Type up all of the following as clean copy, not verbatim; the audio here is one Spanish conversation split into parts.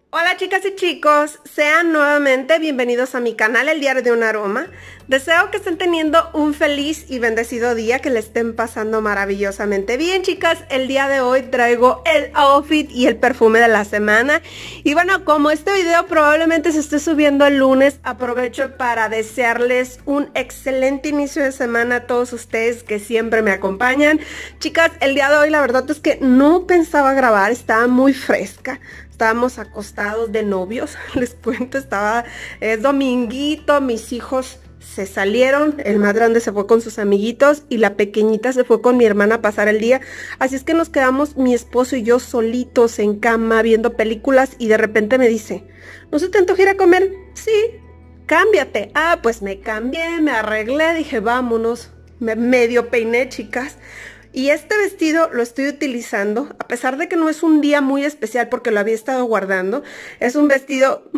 Hola chicas y chicos, sean nuevamente bienvenidos a mi canal El Diario de un Aroma. Deseo que estén teniendo un feliz y bendecido día, que le estén pasando maravillosamente bien, chicas. El día de hoy traigo el outfit y el perfume de la semana. Y bueno, como este video probablemente se esté subiendo el lunes, aprovecho para desearles un excelente inicio de semana a todos ustedes que siempre me acompañan. Chicas, el día de hoy la verdad es que no pensaba grabar, estaba muy fresca. Estábamos acostados de novios, les cuento, es dominguito, mis hijos se salieron, el más grande se fue con sus amiguitos y la pequeñita se fue con mi hermana a pasar el día, así es que nos quedamos mi esposo y yo solitos en cama viendo películas y de repente me dice, ¿no se te antoja ir a comer? Sí, cámbiate. Ah, pues me cambié, me arreglé, dije vámonos, me medio peiné, chicas. Y este vestido lo estoy utilizando, a pesar de que no es un día muy especial porque lo había estado guardando. Es un vestido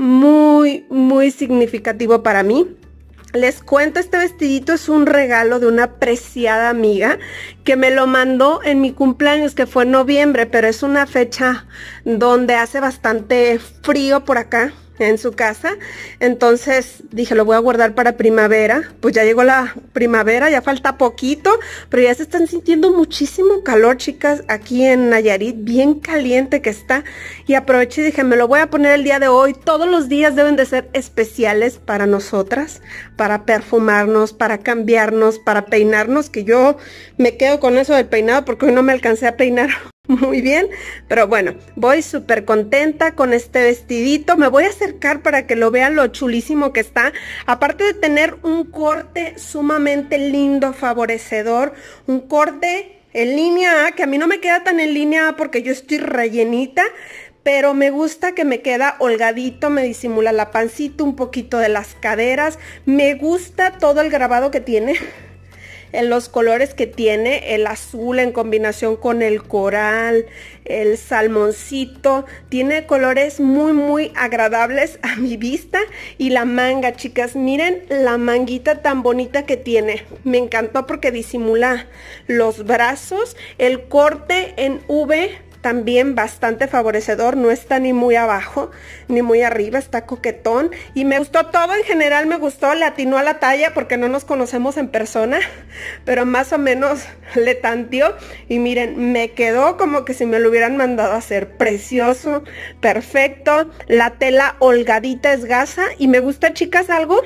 muy significativo para mí. Les cuento, este vestidito es un regalo de una apreciada amiga que me lo mandó en mi cumpleaños, que fue en noviembre, pero es una fecha donde hace bastante frío por acá en su casa, entonces dije lo voy a guardar para primavera. Pues ya llegó la primavera, ya falta poquito, pero ya se están sintiendo muchísimo calor, chicas, aquí en Nayarit, bien caliente que está, y aproveché y dije me lo voy a poner el día de hoy. Todos los días deben de ser especiales para nosotras, para perfumarnos, para cambiarnos, para peinarnos, que yo me quedo con eso del peinado porque hoy no me alcancé a peinar muy bien, pero bueno, voy súper contenta con este vestidito. Me voy a acercar para que lo vean lo chulísimo que está, aparte de tener un corte sumamente lindo, favorecedor, un corte en línea A, que a mí no me queda tan en línea A porque yo estoy rellenita, pero me gusta que me queda holgadito, me disimula la pancita, un poquito de las caderas, me gusta todo el grabado que tiene, en los colores que tiene, el azul en combinación con el coral, el salmoncito, tiene colores muy agradables a mi vista. Y la manga, chicas, miren la manguita tan bonita que tiene, me encantó porque disimula los brazos, el corte en V también bastante favorecedor, no está ni muy abajo ni muy arriba, está coquetón y me gustó todo en general, me gustó, le atinó a la talla porque no nos conocemos en persona, pero más o menos le tanteó y miren, me quedó como que si me lo hubieran mandado a hacer, precioso, perfecto, la tela holgadita es gasa y me gusta, chicas, algo,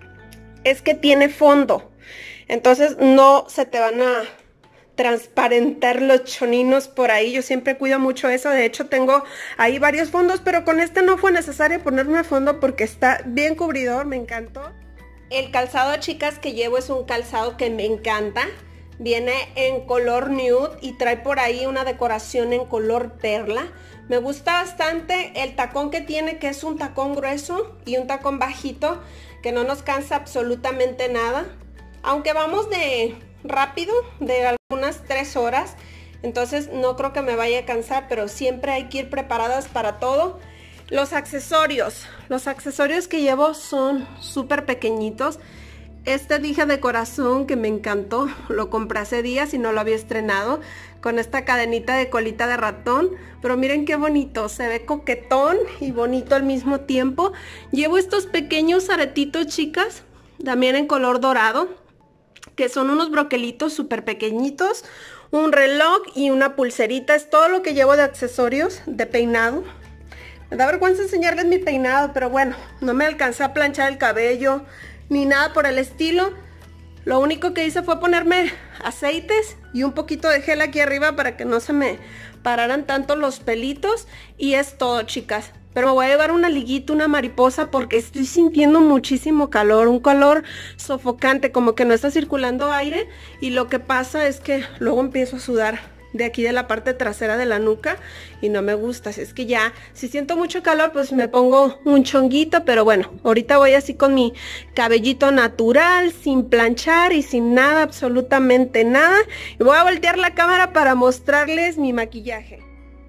es que tiene fondo, entonces no se te van a transparentar los choninos por ahí. Yo siempre cuido mucho eso, de hecho tengo ahí varios fondos, pero con este no fue necesario ponerme fondo porque está bien cubridor, me encantó. El calzado, chicas, que llevo es un calzado que me encanta, viene en color nude y trae por ahí una decoración en color perla. Me gusta bastante el tacón que tiene, que es un tacón grueso y un tacón bajito que no nos cansa absolutamente nada, aunque vamos de rápido, de algunas 3 horas, entonces no creo que me vaya a cansar, pero siempre hay que ir preparadas para todo. Los accesorios que llevo son súper pequeñitos. Este dije de corazón que me encantó, lo compré hace días y no lo había estrenado, con esta cadenita de colita de ratón, pero miren qué bonito, se ve coquetón y bonito al mismo tiempo. Llevo estos pequeños aretitos, chicas, también en color dorado, que son unos broquelitos súper pequeñitos, un reloj y una pulserita. Es todo lo que llevo de accesorios de peinado. Me da vergüenza enseñarles mi peinado, pero bueno, no me alcancé a planchar el cabello ni nada por el estilo. Lo único que hice fue ponerme aceites y un poquito de gel aquí arriba para que no se me pararan tanto los pelitos, y es todo, chicas. Pero me voy a llevar una liguita, una mariposa, porque estoy sintiendo muchísimo calor, un calor sofocante, como que no está circulando aire, y lo que pasa es que luego empiezo a sudar de aquí de la parte trasera de la nuca y no me gusta. Así es que ya, si siento mucho calor, pues me pongo un chonguito, pero bueno, ahorita voy así con mi cabellito natural, sin planchar y sin nada, absolutamente nada, y voy a voltear la cámara para mostrarles mi maquillaje.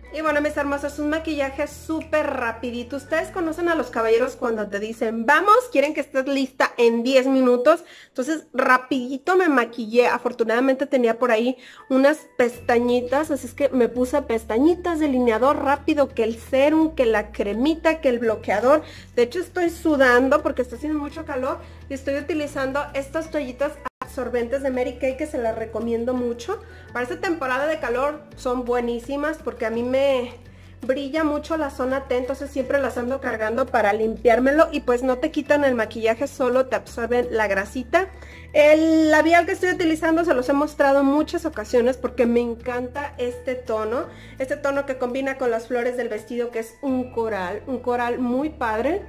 Y bueno, mis hermosas, un maquillaje súper rapidito. Ustedes conocen a los caballeros cuando te dicen, vamos, quieren que estés lista en 10 minutos. Entonces, rapidito me maquillé. Afortunadamente tenía por ahí unas pestañitas, así es que me puse pestañitas, delineador rápido, que el serum, que la cremita, que el bloqueador. De hecho, estoy sudando porque está haciendo mucho calor y estoy utilizando estas toallitas absorbentes de Mary Kay, que se las recomiendo mucho. Para esta temporada de calor son buenísimas porque a mí me brilla mucho la zona T, entonces siempre las ando cargando para limpiármelo y pues no te quitan el maquillaje, solo te absorben la grasita. El labial que estoy utilizando se los he mostrado en muchas ocasiones porque me encanta este tono que combina con las flores del vestido, que es un coral muy padre.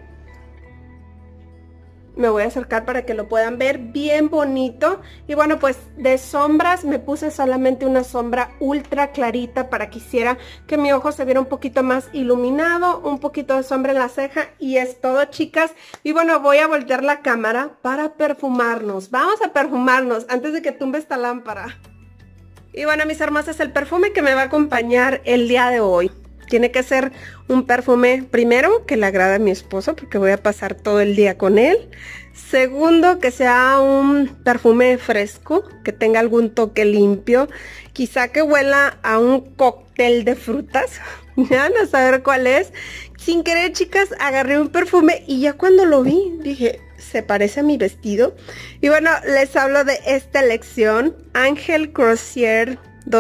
Me voy a acercar para que lo puedan ver, bien bonito. Y bueno, pues de sombras me puse solamente una sombra ultra clarita para que hiciera que mi ojo se viera un poquito más iluminado, un poquito de sombra en la ceja y es todo, chicas. Y bueno, voy a voltear la cámara para perfumarnos. Vamos a perfumarnos antes de que tumbe esta lámpara. Y bueno, mis hermosas, el perfume que me va a acompañar el día de hoy tiene que ser un perfume, primero, que le agrade a mi esposo, porque voy a pasar todo el día con él. Segundo, que sea un perfume fresco, que tenga algún toque limpio. Quizá que huela a un cóctel de frutas. Ya no saber cuál es. Sin querer, chicas, agarré un perfume y ya cuando lo vi, dije, se parece a mi vestido. Y bueno, les hablo de esta elección, Angel Crociere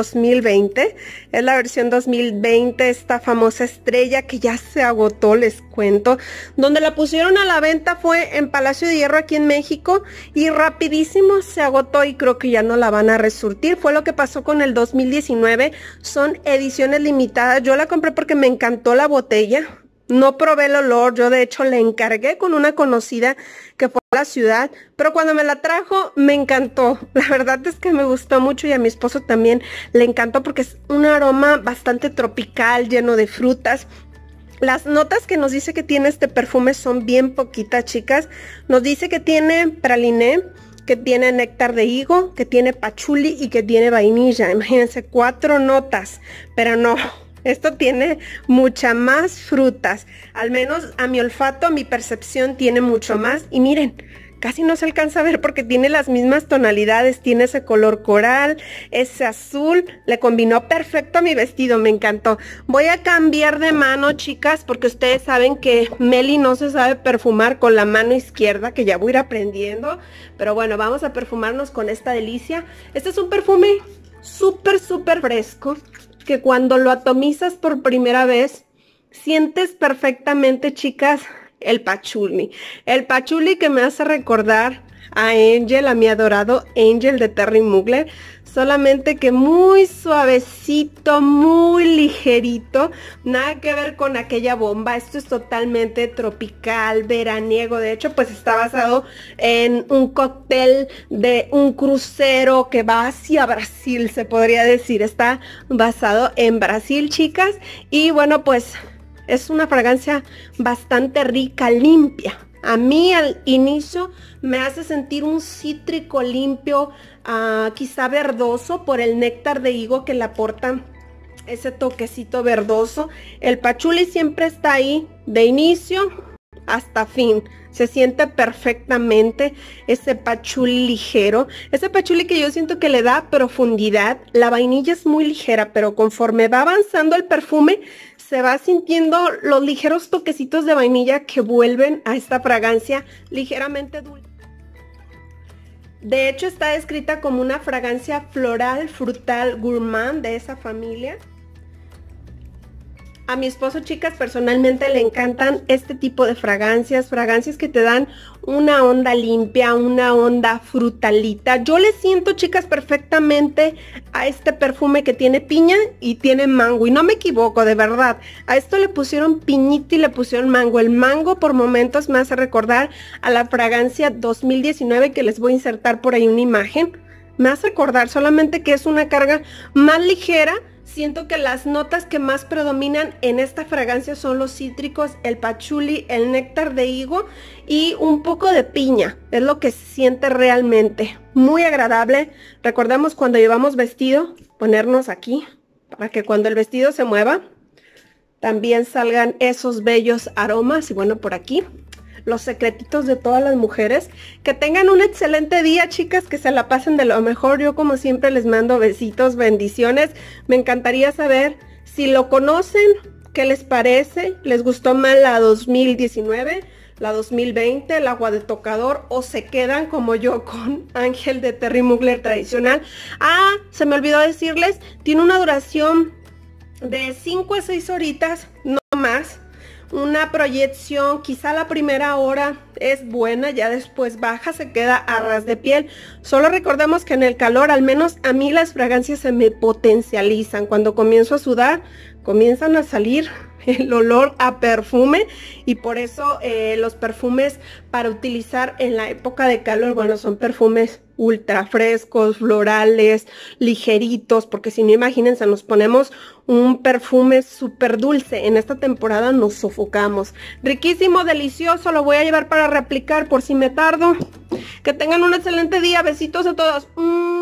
2020, es la versión 2020, esta famosa estrella que ya se agotó, les cuento. Donde la pusieron a la venta fue en Palacio de Hierro aquí en México y rapidísimo se agotó y creo que ya no la van a resurtir. Fue lo que pasó con el 2019, son ediciones limitadas. Yo la compré porque me encantó la botella. No probé el olor, yo de hecho le encargué con una conocida que fue a la ciudad, pero cuando me la trajo me encantó. La verdad es que me gustó mucho y a mi esposo también le encantó porque es un aroma bastante tropical, lleno de frutas. Las notas que nos dice que tiene este perfume son bien poquitas, chicas. Nos dice que tiene praliné, que tiene néctar de higo, que tiene pachuli y que tiene vainilla. Imagínense, 4 notas, pero no. Esto tiene mucha más frutas, al menos a mi olfato, a mi percepción tiene mucho más. Y miren, casi no se alcanza a ver porque tiene las mismas tonalidades, tiene ese color coral, ese azul, le combinó perfecto a mi vestido, me encantó. Voy a cambiar de mano, chicas, porque ustedes saben que Meli no se sabe perfumar con la mano izquierda, que ya voy a ir aprendiendo. Pero bueno, vamos a perfumarnos con esta delicia. Este es un perfume súper fresco, que cuando lo atomizas por primera vez, sientes perfectamente, chicas, el pachuli. El pachuli que me hace recordar a Angel, a mi adorado Angel de Terry Mugler. Solamente que muy suavecito, muy ligerito. Nada que ver con aquella bomba. Esto es totalmente tropical, veraniego. De hecho, pues está basado en un cóctel de un crucero que va hacia Brasil, se podría decir. Está basado en Brasil, chicas. Y bueno, pues es una fragancia bastante rica, limpia. A mí al inicio me hace sentir un cítrico limpio, quizá verdoso por el néctar de higo que le aporta ese toquecito verdoso. El pachuli siempre está ahí de inicio hasta fin. Se siente perfectamente ese pachuli ligero. Ese pachuli que yo siento que le da profundidad. La vainilla es muy ligera, pero conforme va avanzando el perfume, se va sintiendo los ligeros toquecitos de vainilla que vuelven a esta fragancia ligeramente dulce. De hecho, está descrita como una fragancia floral, frutal, gourmand de esa familia. A mi esposo, chicas, personalmente le encantan este tipo de fragancias que te dan una onda limpia, una onda frutalita. Yo le siento, chicas, perfectamente a este perfume que tiene piña y tiene mango. Y no me equivoco, de verdad. A esto le pusieron piñita y le pusieron mango. El mango por momentos me hace recordar a la fragancia 2019 que les voy a insertar por ahí una imagen. Me hace recordar solamente que es una carga más ligera. Siento que las notas que más predominan en esta fragancia son los cítricos, el pachuli, el néctar de higo y un poco de piña. Es lo que se siente realmente. Muy agradable. Recordemos cuando llevamos vestido, ponernos aquí para que cuando el vestido se mueva, también salgan esos bellos aromas. Y bueno, por aquí los secretitos de todas las mujeres. Que tengan un excelente día, chicas, que se la pasen de lo mejor. Yo como siempre les mando besitos, bendiciones. Me encantaría saber si lo conocen, qué les parece, les gustó más la 2019, la 2020, el agua de tocador, o se quedan como yo con Ángel de Terry Mugler tradicional. Ah, se me olvidó decirles, tiene una duración de 5 a 6 horitas, no más. Una proyección, quizá la primera hora es buena, ya después baja, se queda a ras de piel. Solo recordemos que en el calor, al menos a mí, las fragancias se me potencializan. Cuando comienzo a sudar, comienzan a salir el olor a perfume, y por eso los perfumes para utilizar en la época de calor, bueno, son perfumes ultra frescos, florales, ligeritos, porque si no, imagínense, nos ponemos un perfume súper dulce, en esta temporada nos sofocamos. Riquísimo, delicioso, lo voy a llevar para replicar por si me tardo. Que tengan un excelente día, besitos a todos.